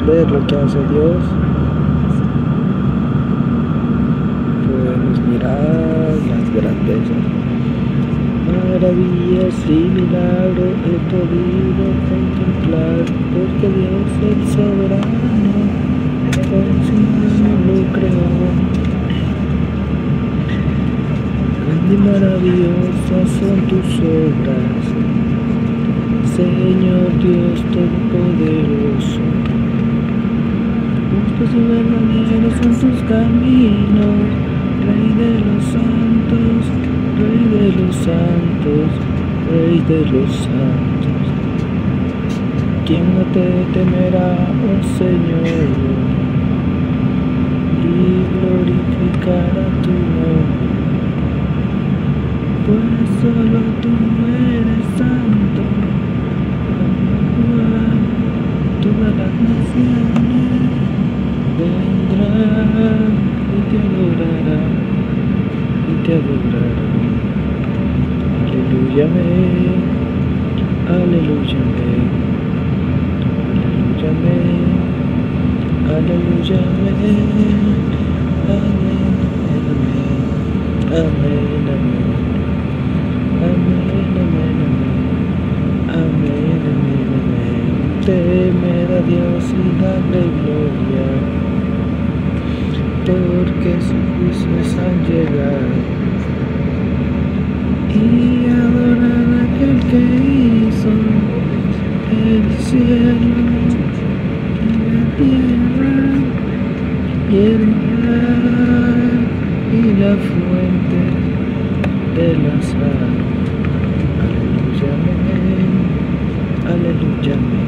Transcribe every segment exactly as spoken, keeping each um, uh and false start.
ver lo que hace Dios. Podemos mirar las grandezas, maravillas y milagros he podido contemplar, porque Dios es soberano, por sí mismo lo creó. Grande y maravillosas son tus obras, Señor Dios Todopoderoso. Justos y verdaderos son tus caminos, Rey de los santos, Rey de los santos, Rey de los santos. ¿Quién no te temerá, oh Señor, y glorificará tu nombre? Pues solo tú eres santo. Todas las naciones vendrán y te adorarán, y te adorarán. Aleluya, amén, aleluya, amén, aleluya, amén, aleluya, amén, amén, amén, amén, amén, amén, amén, amén, amén, amén. Temer a Dios y darle gloria, porque sus juicios han llegado, y adorar a aquel que hizo el cielo y la tierra y el mar y la fuente de las aguas. Aleluya, amén, aleluya, amén,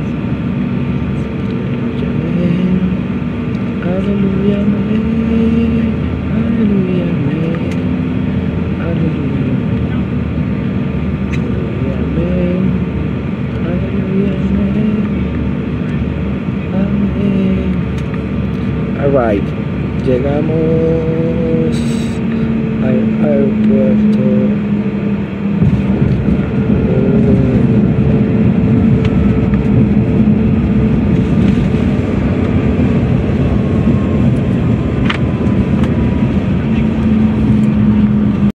aleluya, amén, aleluya, amén, aleluya, amén, aleluya, amén, amén. Alright, llegamos al aeropuerto